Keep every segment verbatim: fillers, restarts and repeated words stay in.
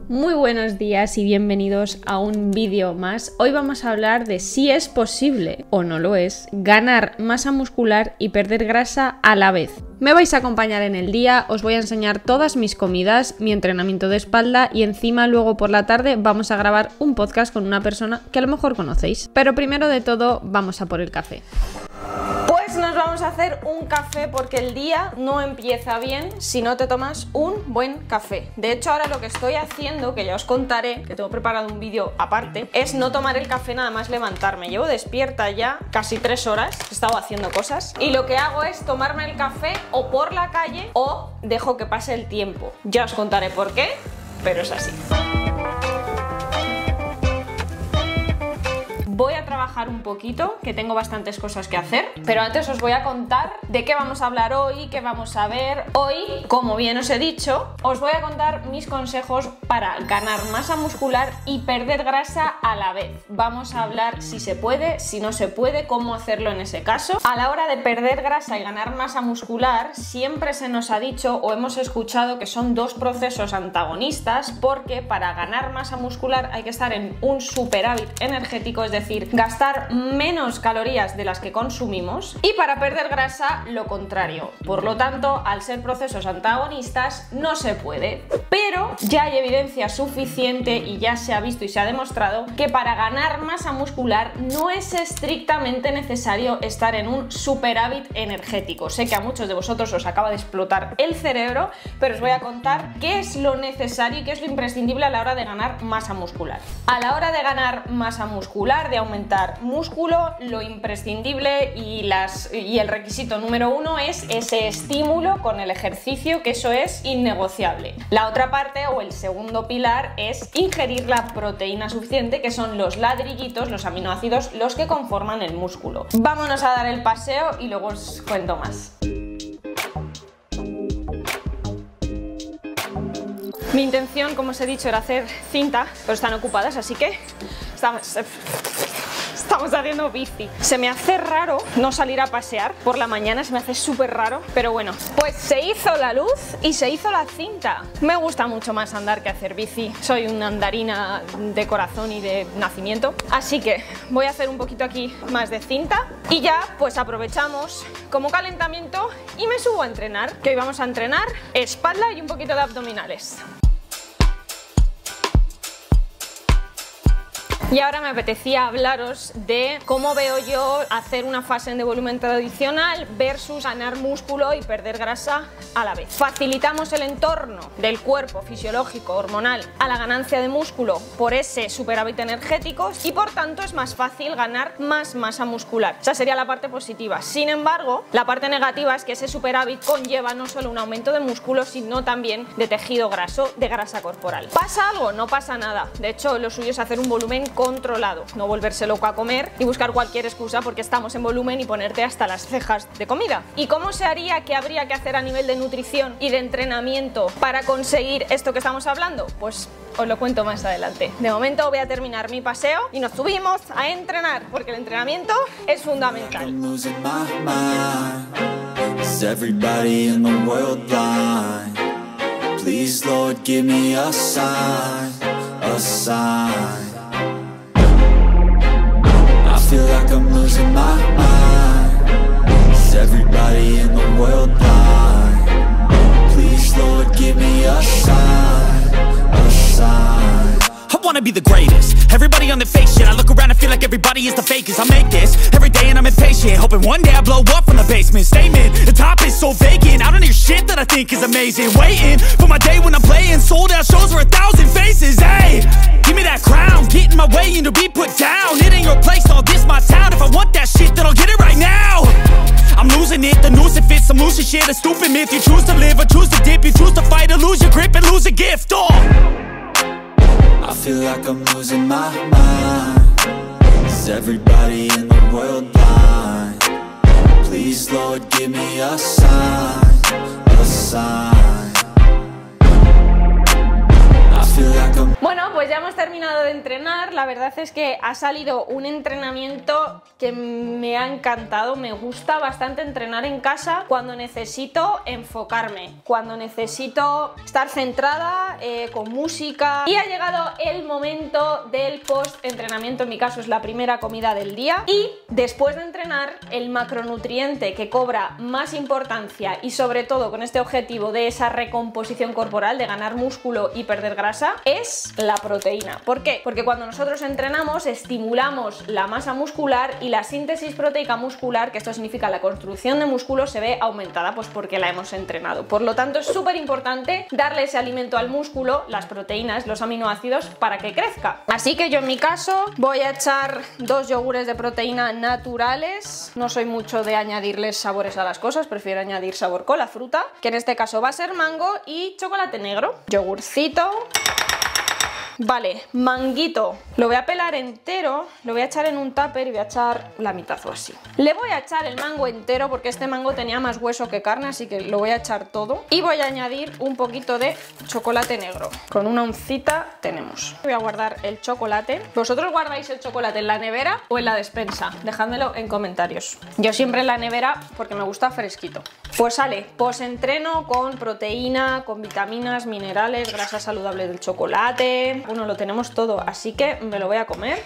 Muy buenos días y bienvenidos a un vídeo más. Hoy vamos a hablar de si es posible, o no lo es, ganar masa muscular y perder grasa a la vez. Me vais a acompañar en el día, os voy a enseñar todas mis comidas, mi entrenamiento de espalda y encima luego por la tarde vamos a grabar un podcast con una persona que a lo mejor conocéis. Pero primero de todo vamos a por el café. Pues nos vamos a hacer un café porque el día no empieza bien si no te tomas un buen café. De hecho, ahora lo que estoy haciendo, que ya os contaré, que tengo preparado un vídeo aparte, es no tomar el café nada más levantarme. Llevo despierta ya casi tres horas, he estado haciendo cosas y lo que hago es tomarme el café o por la calle o dejo que pase el tiempo. Ya os contaré por qué, pero es así. Voy a trabajar un poquito, que tengo bastantes cosas que hacer, pero antes os voy a contar de qué vamos a hablar hoy, qué vamos a ver. Hoy, como bien os he dicho, os voy a contar mis consejos para ganar masa muscular y perder grasa a la vez. Vamos a hablar si se puede, si no se puede, cómo hacerlo en ese caso. A la hora de perder grasa y ganar masa muscular, siempre se nos ha dicho o hemos escuchado que son dos procesos antagonistas, porque para ganar masa muscular hay que estar en un superávit energético, es decir, decir, gastar menos calorías de las que consumimos, y para perder grasa lo contrario. Por lo tanto, al ser procesos antagonistas no se puede, pero ya hay evidencia suficiente y ya se ha visto y se ha demostrado que para ganar masa muscular no es estrictamente necesario estar en un superávit energético. Sé que a muchos de vosotros os acaba de explotar el cerebro, pero os voy a contar qué es lo necesario y qué es lo imprescindible a la hora de ganar masa muscular. A la hora de ganar masa muscular, de aumentar músculo, lo imprescindible y, las, y el requisito número uno es ese estímulo con el ejercicio, que eso es innegociable. La otra parte o el segundo pilar es ingerir la proteína suficiente, que son los ladrillitos, los aminoácidos, los que conforman el músculo. Vámonos a dar el paseo y luego os cuento más. Mi intención, como os he dicho, era hacer cinta, pero están ocupadas, así que estamos, estamos haciendo bici. Se me hace raro no salir a pasear por la mañana, se me hace súper raro, pero bueno. Pues se hizo la luz y se hizo la cinta. Me gusta mucho más andar que hacer bici. Soy una andarina de corazón y de nacimiento, así que voy a hacer un poquito aquí más de cinta y ya pues aprovechamos como calentamiento y me subo a entrenar, que hoy vamos a entrenar espalda y un poquito de abdominales. Y ahora me apetecía hablaros de cómo veo yo hacer una fase de volumen tradicional versus ganar músculo y perder grasa a la vez. Facilitamos el entorno del cuerpo fisiológico, hormonal, a la ganancia de músculo por ese superávit energético y por tanto es más fácil ganar más masa muscular. Esa sería la parte positiva. Sin embargo, la parte negativa es que ese superávit conlleva no solo un aumento de músculo, sino también de tejido graso, de grasa corporal. ¿Pasa algo? No pasa nada. De hecho, lo suyo es hacer un volumen controlado, no volverse loco a comer y buscar cualquier excusa porque estamos en volumen y ponerte hasta las cejas de comida. ¿Y cómo se haría? ¿Qué habría que hacer a nivel de nutrición y de entrenamiento para conseguir esto que estamos hablando? Pues os lo cuento más adelante. De momento voy a terminar mi paseo y nos subimos a entrenar porque el entrenamiento es fundamental. I feel like I'm losing my mind. Is everybody in the world blind? Please, Lord, give me a sign, a sign. I wanna be the greatest. Everybody on the fake shit. I look around and feel like everybody is the fakest. I make this every day and I'm impatient, hoping one day I blow up from the basement. Statement, the top is so vacant. I don't hear shit that I think is amazing. Waiting for my day when I'm playing sold out shows for a thousand faces. Hey, give me that crown, get in my way and to be put down. It ain't your place, all this my town. If I want that shit, then I'll get it right now. I'm losing it, the noose it fits, I'm losing shit. A stupid myth, you choose to live or choose to dip. You choose to fight or lose your grip and lose a gift. Oh, I feel like I'm losing my mind. Is everybody in the world blind? Please, Lord, give me a sign, a sign. I feel like I'm Bueno, pues ya hemos terminado de entrenar. La verdad es que ha salido un entrenamiento que me ha encantado. Me gusta bastante entrenar en casa cuando necesito enfocarme, cuando necesito estar centrada, eh, con música. Y ha llegado el momento del post-entrenamiento. En mi caso es la primera comida del día. Y después de entrenar, el macronutriente que cobra más importancia y sobre todo con este objetivo de esa recomposición corporal, de ganar músculo y perder grasa, es la proteína. ¿Por qué? Porque cuando nosotros entrenamos estimulamos la masa muscular y la síntesis proteica muscular, que esto significa la construcción de músculo, se ve aumentada pues porque la hemos entrenado. Por lo tanto es súper importante darle ese alimento al músculo, las proteínas, los aminoácidos, para que crezca. Así que yo en mi caso voy a echar dos yogures de proteína naturales. No soy mucho de añadirles sabores a las cosas, prefiero añadir sabor con la fruta, que en este caso va a ser mango y chocolate negro. Yogurcito. Vale, manguito. Lo voy a pelar entero, lo voy a echar en un tupper y voy a echar la mitad o así. Le voy a echar el mango entero porque este mango tenía más hueso que carne, así que lo voy a echar todo. Y voy a añadir un poquito de chocolate negro. Con una oncita tenemos. Voy a guardar el chocolate. ¿Vosotros guardáis el chocolate en la nevera o en la despensa? Dejádmelo en comentarios. Yo siempre en la nevera porque me gusta fresquito. Pues sale, post-entreno con proteína, con vitaminas, minerales, grasa saludable del chocolate. Bueno, lo tenemos todo, así que me lo voy a comer.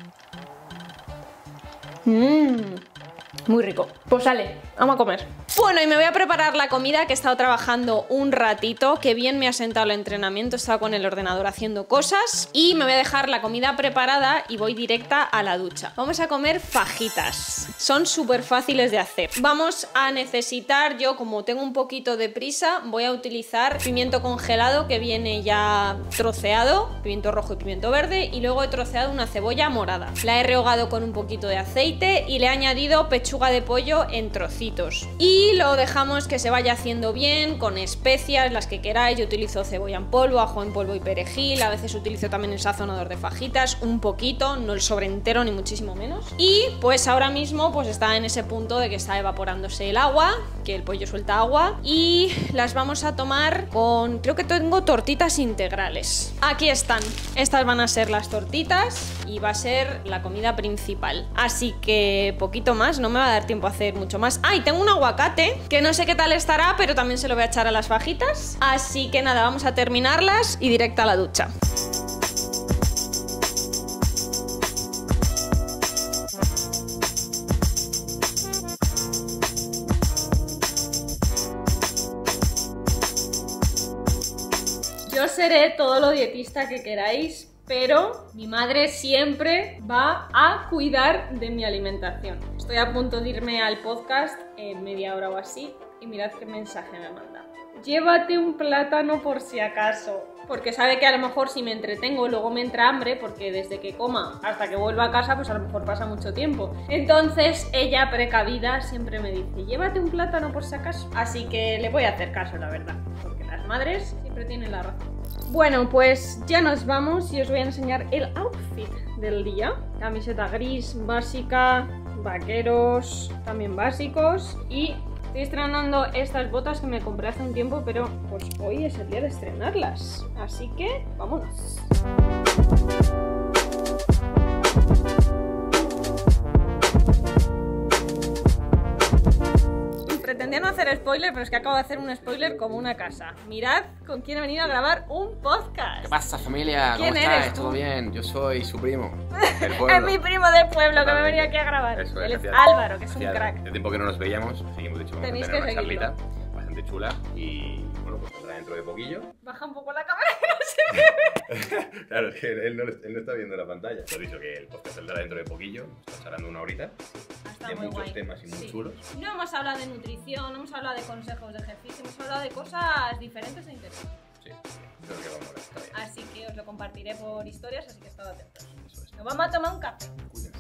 Mmm, muy rico. Pues sale, vamos a comer. Bueno, y me voy a preparar la comida, que he estado trabajando un ratito, que bien me ha sentado el entrenamiento, he estado con el ordenador haciendo cosas y me voy a dejar la comida preparada y voy directa a la ducha. Vamos a comer fajitas, son súper fáciles de hacer. Vamos a necesitar, yo como tengo un poquito de prisa, voy a utilizar pimiento congelado que viene ya troceado, pimiento rojo y pimiento verde, y luego he troceado una cebolla morada. La he rehogado con un poquito de aceite y le he añadido pechuga de pollo en trocitos. Y Y lo dejamos que se vaya haciendo bien, con especias, las que queráis. Yo utilizo cebolla en polvo, ajo en polvo y perejil. A veces utilizo también el sazonador de fajitas, un poquito, no el sobre entero ni muchísimo menos. Y pues ahora mismo pues está en ese punto de que está evaporándose el agua, que el pollo suelta agua. Y las vamos a tomar con, creo que tengo tortitas integrales. Aquí están, estas van a ser las tortitas y va a ser la comida principal. Así que poquito más, no me va a dar tiempo a hacer mucho más. ¡Ay! Tengo un aguacate que no sé qué tal estará, pero también se lo voy a echar a las fajitas. Así que nada, vamos a terminarlas y directa a la ducha. Yo seré todo lo dietista que queráis, pero mi madre siempre va a cuidar de mi alimentación. Estoy a punto de irme al podcast en media hora o así y mirad qué mensaje me manda. Llévate un plátano por si acaso, porque sabe que a lo mejor si me entretengo luego me entra hambre, porque desde que coma hasta que vuelva a casa pues a lo mejor pasa mucho tiempo. Entonces ella, precavida, siempre me dice llévate un plátano por si acaso. Así que le voy a hacer caso, la verdad, porque las madres siempre tienen la razón. Bueno, pues ya nos vamos y os voy a enseñar el outfit del día. Camiseta gris básica, vaqueros también básicos, y estoy estrenando estas botas que me compré hace un tiempo, pero pues hoy es el día de estrenarlas. Así que vámonos. Pretendía no hacer spoiler, pero es que acabo de hacer un spoiler como una casa. Mirad con quién he venido a grabar un podcast. ¿Qué pasa, familia? ¿Cómo ¿Quién estáis? eres tú? ¿Todo bien? Yo soy su primo del Es pueblo. mi primo del pueblo que me venía aquí a grabar. Eso Él es, es hacía- Álvaro, que es un hacía- crack. Hace tiempo que no nos veíamos, así que hemos dicho vamos Tenéis a tener que una seguirlo. charlita bastante chula y bueno, pues saldrá dentro de poquillo. Baja un poco la cámara que no se ve. Claro, es que él no, él no está viendo la pantalla. Te he dicho que el podcast saldrá dentro de poquillo, estamos hablando una horita. Está de muy muchos guay. temas y muy Sí. chulos. No hemos hablado de nutrición, no hemos hablado de consejos de ejercicio, hemos hablado de cosas diferentes e interesantes. Sí, creo que vamos a ver, está bien. Así que os lo compartiré por historias, así que estad atentos. Eso es. Nos vamos a tomar un café. Cuídense.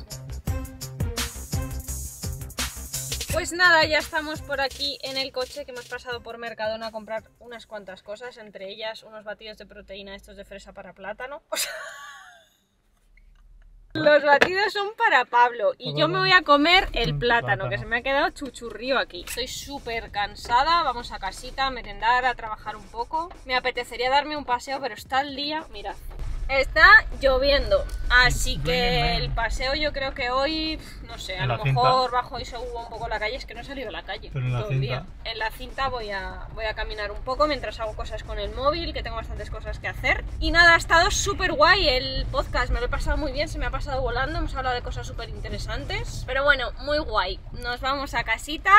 Pues nada, ya estamos por aquí en el coche, que hemos pasado por Mercadona a comprar unas cuantas cosas, entre ellas unos batidos de proteína estos de fresa para plátano. O sea, Los batidos son para Pablo y yo me voy a comer el Un plátano, plátano. que se me ha quedado chuchurrío aquí. Estoy súper cansada, vamos a casita a merendar, a trabajar un poco. Me apetecería darme un paseo, pero está el día, mirad. Está lloviendo, así que el paseo yo creo que hoy, no sé, a En lo la mejor cinta. bajo y subo un poco la calle, es que no he salido a la calle Pero en la todo el día. cinta. En la cinta voy a, voy a caminar un poco mientras hago cosas con el móvil, que tengo bastantes cosas que hacer. Y nada, ha estado súper guay el podcast, me lo he pasado muy bien, se me ha pasado volando, hemos hablado de cosas súper interesantes. Pero bueno, muy guay. Nos vamos a casita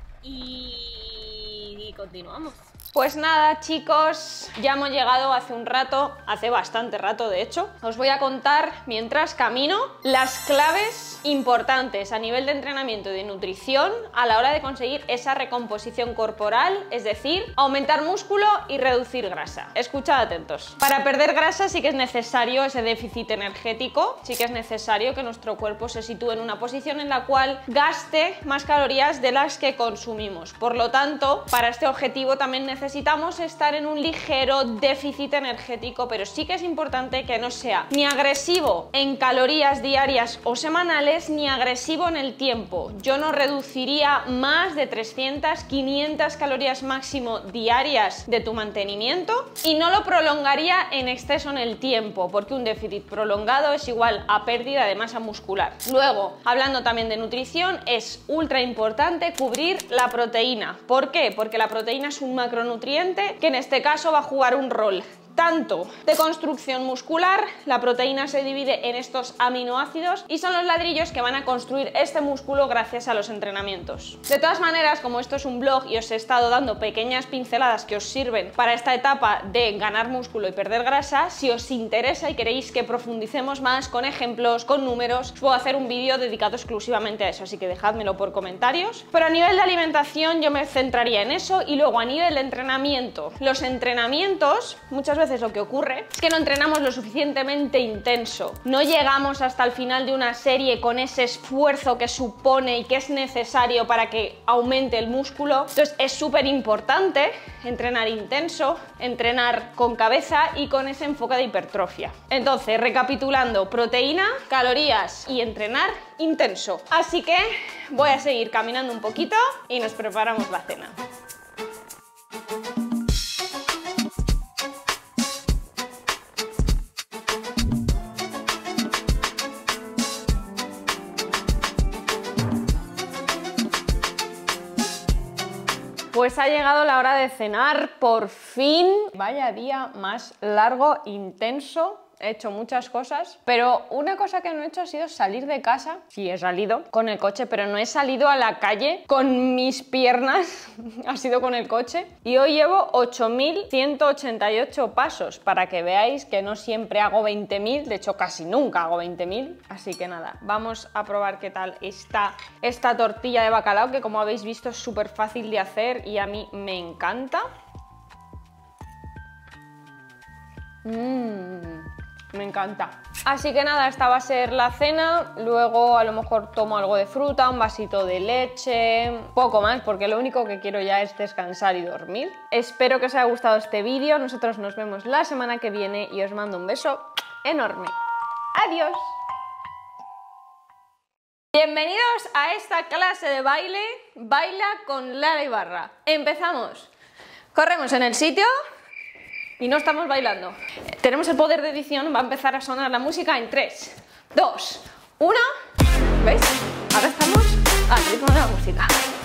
y, y continuamos. Pues nada, chicos, ya hemos llegado hace un rato, hace bastante rato de hecho. Os voy a contar, mientras camino, las claves importantes a nivel de entrenamiento y de nutrición a la hora de conseguir esa recomposición corporal, es decir, aumentar músculo y reducir grasa. Escuchad atentos. Para perder grasa sí que es necesario ese déficit energético, sí que es necesario que nuestro cuerpo se sitúe en una posición en la cual gaste más calorías de las que consumimos. Por lo tanto, para este objetivo también necesitamos necesitamos estar en un ligero déficit energético, pero sí que es importante que no sea ni agresivo en calorías diarias o semanales, ni agresivo en el tiempo. Yo no reduciría más de trescientas, quinientas calorías máximo diarias de tu mantenimiento y no lo prolongaría en exceso en el tiempo, porque un déficit prolongado es igual a pérdida de masa muscular. Luego, hablando también de nutrición, es ultra importante cubrir la proteína. ¿Por qué? Porque la proteína es un macronutriente que en este caso va a jugar un rol tanto de construcción muscular. La proteína se divide en estos aminoácidos y son los ladrillos que van a construir este músculo gracias a los entrenamientos. De todas maneras, como esto es un blog y os he estado dando pequeñas pinceladas que os sirven para esta etapa de ganar músculo y perder grasa, si os interesa y queréis que profundicemos más con ejemplos, con números, os puedo hacer un vídeo dedicado exclusivamente a eso, así que dejádmelo por comentarios. Pero a nivel de alimentación yo me centraría en eso, y luego a nivel de entrenamiento, los entrenamientos muchas veces lo que ocurre es que no entrenamos lo suficientemente intenso, no llegamos hasta el final de una serie con ese esfuerzo que supone y que es necesario para que aumente el músculo. Entonces es súper importante entrenar intenso, entrenar con cabeza y con ese enfoque de hipertrofia. Entonces, recapitulando: proteína, calorías y entrenar intenso. Así que voy a seguir caminando un poquito y nos preparamos la cena. Pues ha llegado la hora de cenar, por fin. Vaya día más largo, intenso. He hecho muchas cosas, pero una cosa que no he hecho ha sido salir de casa. Sí, he salido con el coche, pero no he salido a la calle con mis piernas, ha sido con el coche. Y hoy llevo ocho mil ciento ochenta y ocho pasos, para que veáis que no siempre hago veinte mil, de hecho casi nunca hago veinte mil. Así que nada, vamos a probar qué tal está esta tortilla de bacalao, que como habéis visto es súper fácil de hacer y a mí me encanta. Mmm... Me encanta. Así que nada, esta va a ser la cena. Luego a lo mejor tomo algo de fruta, un vasito de leche, poco más, porque lo único que quiero ya es descansar y dormir. Espero que os haya gustado este vídeo. Nosotros nos vemos la semana que viene y os mando un beso enorme. ¡Adiós! Bienvenidos a esta clase de baile. Baila con Lara Ibarra. Empezamos. Corremos en el sitio. Y no estamos bailando. Tenemos el poder de edición, va a empezar a sonar la música en tres, dos, uno. ¿Veis? Ahora estamos al ritmo de la música.